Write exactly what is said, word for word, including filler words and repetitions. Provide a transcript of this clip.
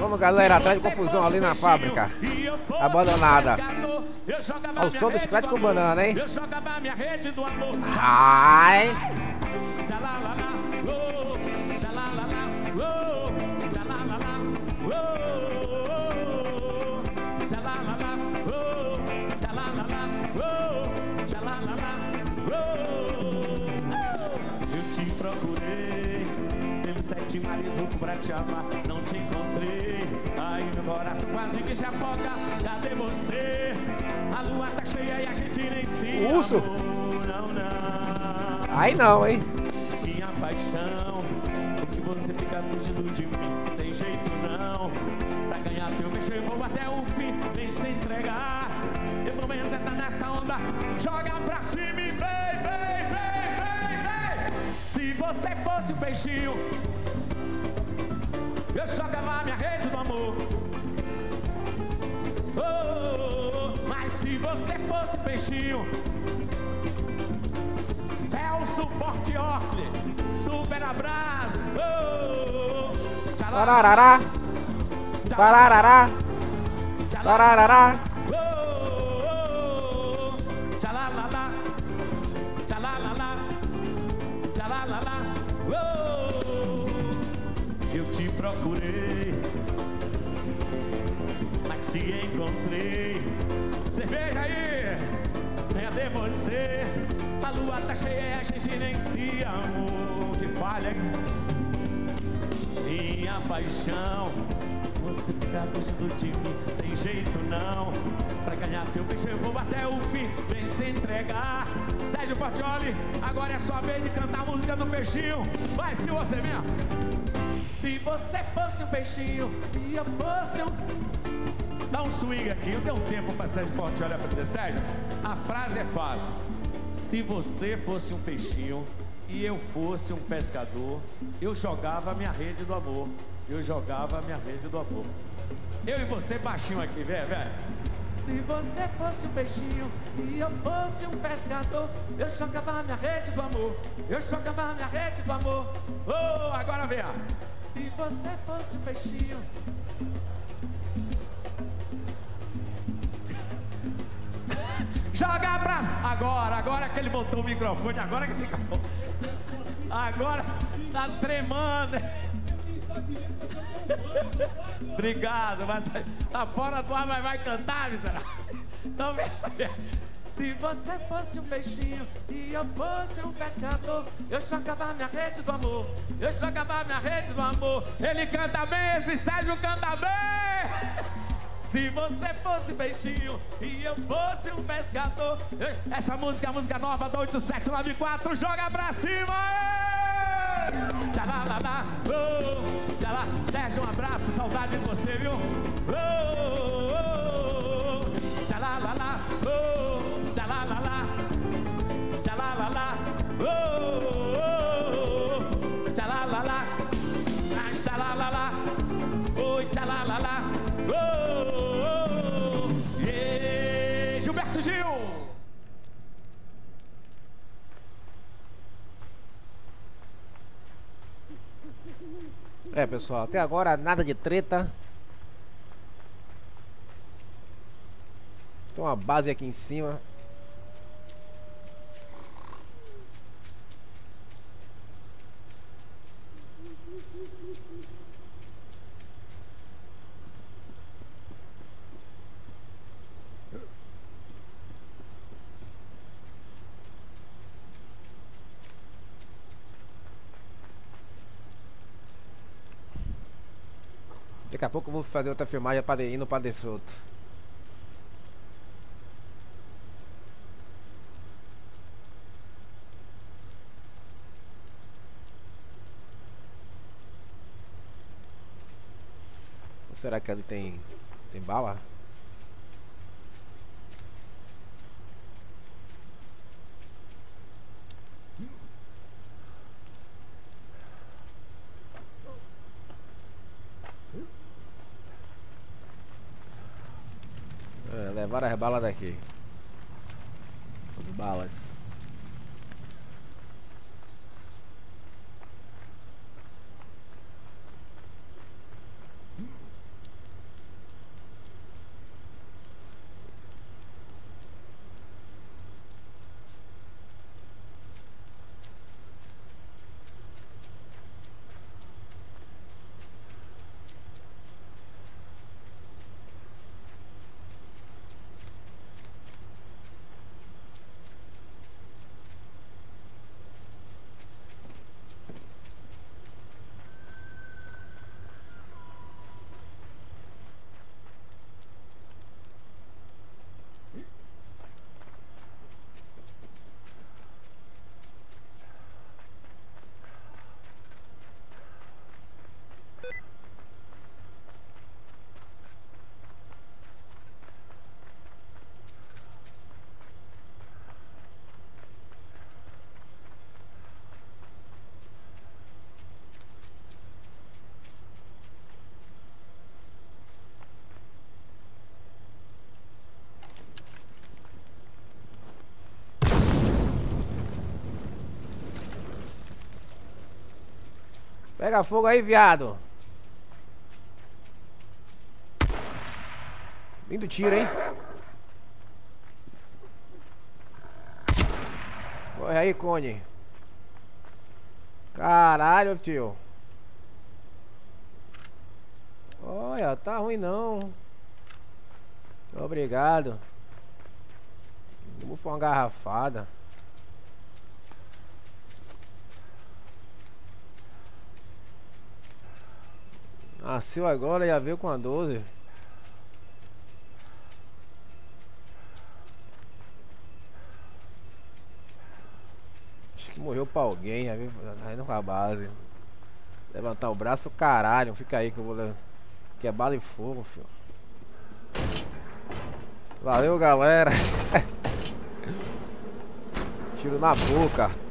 Vamos, galera, atrás de confusão ali na fábrica abandonada. Olha o som do chiclete com banana, hein? Ai! Eu te procurei pelos sete mares louco pra te amar, não te encontrei. Aí meu coração quase que se afoga. Cadê você? A lua tá cheia e a gente nem se Urso. amou. Não, não. Aí não, hein? Minha paixão, o que você fica fugindo de mim? Tem jeito não. Pra ganhar teu beijo eu vou até o fim. Vem se entregar. Eu prometo é tá nessa onda. Joga pra cima e vem, vem, vem, vem, vem. Se você fosse um peixinho, eu jogava minha rede do amor. Oh, oh, oh. Mas se você fosse um peixinho, Celso Portioli, super abraço. Oh, oh. Tararará. Tararará. Tararará. Tchalalala, tchalalala, tchalalala. Eu te procurei, mas te encontrei. Cerveja aí, cadê você? A lua tá cheia, a gente nem se amou. Que falha, hein? Minha paixão, você fica fugindo de mim, tem jeito não. Pra ganhar teu beijo eu vou até o fim, vem se entregar. Sérgio Portioli, agora é sua vez de cantar a música do peixinho. Vai, se você mesmo. Se você fosse um peixinho e eu fosse um... Dá um swing aqui, não deu tempo pra Sérgio Portioli aprender. Sérgio, a frase é fácil. Se você fosse um peixinho e eu fosse um pescador, eu jogava a minha rede do amor. Eu jogava a minha rede do amor. Eu e você baixinho aqui, velho, velho. Se você fosse um peixinho e eu fosse um pescador, eu jogava a minha rede do amor. Eu jogava a minha rede do amor. Oh, agora vem. Se você fosse um peixinho. Joga pra... Agora, agora que ele botou o microfone, agora que fica bom. Agora tá tremando. Obrigado, mas tá fora do ar, mas vai cantar, miserável. Então, se você fosse um peixinho e eu fosse um pescador, eu jogava minha rede do amor. Eu jogava minha rede do amor. Ele canta bem, esse Sérgio canta bem. Se você fosse peixinho e eu fosse um pescador. Essa música é a música nova do oito sete nove quatro. Joga pra cima! Tchalalala, oh, tchalá. Sérgio, um abraço, saudade de você, viu? Oh, oh, oh, tchalalala, oh, tchalalala, tchalalala, oh, oh, tchalalala, tchalalala, oh, tchalalala, oh, oh, yeah. Gilberto Gil! É, pessoal, até agora nada de treta. Tem uma base aqui em cima. Daqui a pouco eu vou fazer outra filmagem para ir no Padre Souto. Ou será que ele tem tem bala? É, levaram as balas daqui. As balas. Pega fogo aí, viado. Lindo tiro, hein? Corre aí, Cone. Caralho, tio. Olha, tá ruim não. Obrigado. Vou for uma garrafada. Nasceu agora, já veio com a doze. Acho que morreu pra alguém, já veio indo pra base. Levantar o braço, caralho. Fica aí que eu vou levar. Que é bala e fogo, filho. Valeu, galera. Tiro na boca.